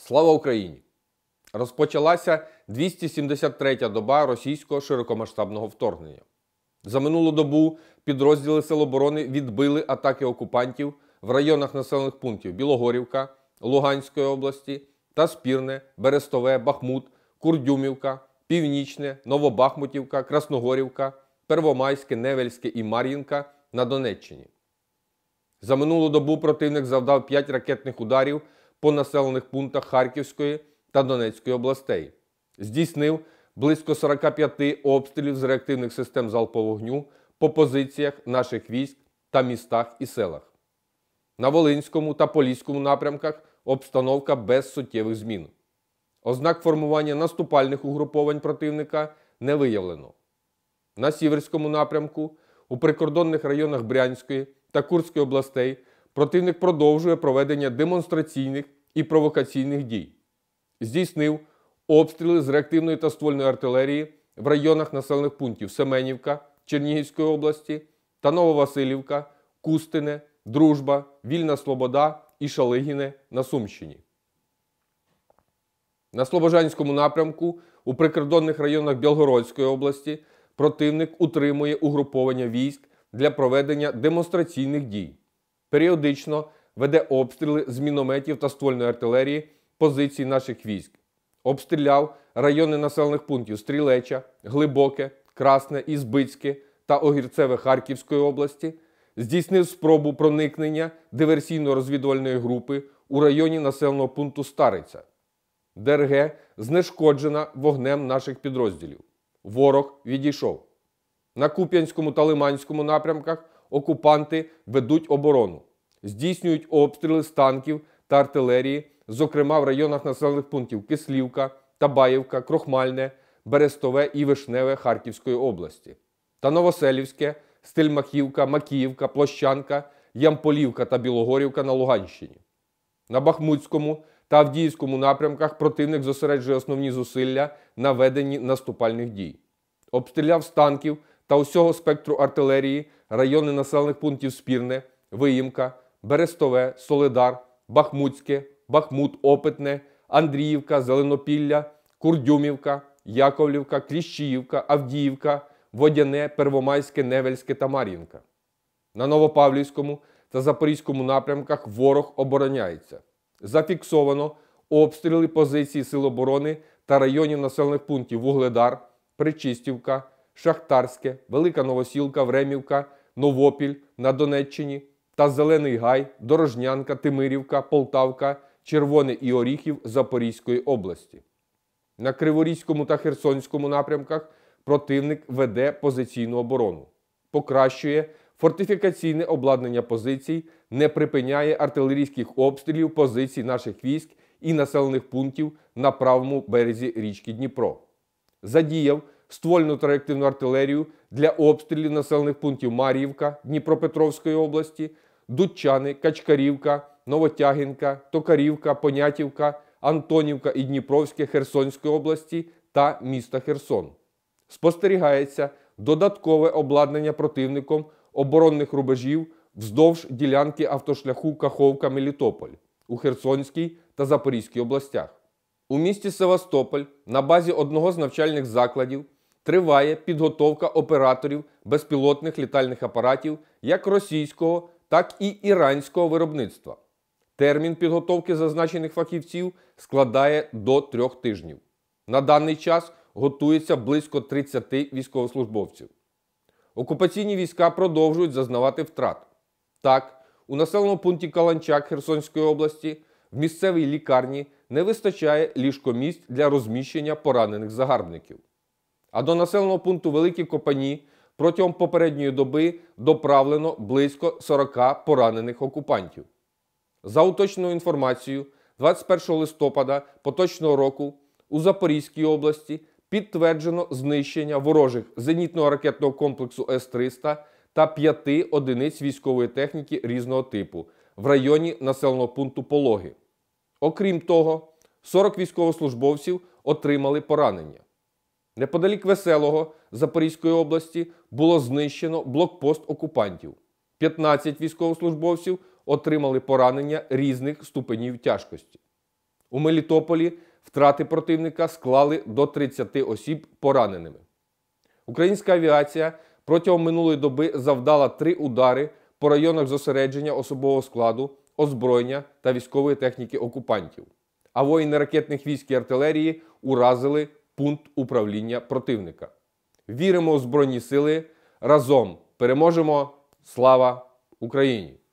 Слава Україні! Розпочалася 273-я доба російського широкомасштабного вторгнення. За минулу добу підрозділи Сил оборони відбили атаки окупантів в районах населених пунктів Білогорівка, Луганської області та Спірне, Берестове, Бахмут, Курдюмівка, Північне, Новобахмутівка, Красногорівка, Первомайське, Невельське і Мар'їнка на Донеччині. За минулу добу противник завдав 5 ракетних ударів по населених пунктах Харківської та Донецької областей. Здійснив близько 45 обстрілів з реактивних систем залпового вогню по позиціях наших військ та містах і селах. На Волинському та Поліському напрямках обстановка без суттєвих змін. Ознак формування наступальних угруповань противника не виявлено. На Сіверському напрямку, у прикордонних районах Брянської та Курської областей противник продовжує проведення демонстраційних і провокаційних дій. Здійснив обстріли з реактивної та ствольної артилерії в районах населених пунктів Семенівка Чернігівської області та Нововасилівка, Кустине, Дружба, Вільна Слобода і Шалигіне на Сумщині. На Слобожанському напрямку у прикордонних районах Білгородської області противник утримує угруповання військ для проведення демонстраційних дій. Періодично веде обстріли з мінометів та ствольної артилерії позицій наших військ. Обстріляв райони населених пунктів Стрілеча, Глибоке, Красне, Ізбицьке та Огірцеве Харківської області. Здійснив спробу проникнення диверсійно-розвідувальної групи у районі населеного пункту Стариця. ДРГ знешкоджена вогнем наших підрозділів. Ворог відійшов. На Куп'янському та Лиманському напрямках окупанти ведуть оборону. Здійснюють обстріли з танків та артилерії, зокрема в районах населених пунктів Кислівка, Табаївка, Крохмальне, Берестове і Вишневе Харківської області. Та Новоселівське, Стельмахівка, Макіївка, Площанка, Ямполівка та Білогорівка на Луганщині. На Бахмутському та Авдіївському напрямках противник зосереджує основні зусилля на веденні наступальних дій. Обстріляв з танків та усього спектру артилерії райони населених пунктів Спірне, Виїмка, Берестове, Солидар, Бахмутське, Бахмут, Опитне, Андріївка, Зеленопілля, Курдюмівка, Яковлівка, Кліщіївка, Авдіївка, Водяне, Первомайське, Невельське та Мар'їнка. На Новопавлівському та Запорізькому напрямках ворог обороняється. Зафіксовано обстріли позицій Сил оборони та районів населених пунктів Вугледар, Причистівка, Шахтарське, Велика Новосілка, Времівка, Новопіль на Донеччині та Зелений Гай, Дорожнянка, Тимирівка, Полтавка, Червоне і Оріхів Запорізької області. На Криворізькому та Херсонському напрямках противник веде позиційну оборону. Покращує фортифікаційне обладнання позицій, не припиняє артилерійських обстрілів позицій наших військ і населених пунктів на правому березі річки Дніпро. Задіяв ствольну та реактивну артилерію для обстрілів населених пунктів Мар'ївка Дніпропетровської області, Дудчани, Качкарівка, Новотягінка, Токарівка, Понятівка, Антонівка і Дніпровське Херсонської області та міста Херсон. Спостерігається додаткове обладнання противником оборонних рубежів вздовж ділянки автошляху Каховка-Мелітополь у Херсонській та Запорізькій областях. У місті Севастополь на базі одного з навчальних закладів триває підготовка операторів безпілотних літальних апаратів як російського, так і іранського виробництва. Термін підготовки зазначених фахівців складає до 3 тижнів. На даний час готується близько 30 військовослужбовців. Окупаційні війська продовжують зазнавати втрат. Так, у населеному пункті Каланчак Херсонської області в місцевій лікарні не вистачає ліжкомісць для розміщення поранених загарбників. А до населеного пункту Великі Копані протягом попередньої доби доправлено близько 40 поранених окупантів. За уточненою інформацією, 21 листопада поточного року у Запорізькій області підтверджено знищення ворожих зенітно-ракетного комплексу С-300 та 5 одиниць військової техніки різного типу в районі населеного пункту Пологи. Окрім того, 40 військовослужбовців отримали поранення. Неподалік Веселого Запорізької області було знищено блокпост окупантів. 15 військовослужбовців отримали поранення різних ступенів тяжкості. У Мелітополі втрати противника склали до 30 осіб пораненими. Українська авіація протягом минулої доби завдала 3 удари по районах зосередження особового складу, озброєння та військової техніки окупантів. А воїни ракетних військ і артилерії уразили пункт управління противника. Віримо у Збройні Сили. Разом переможемо! Слава Україні!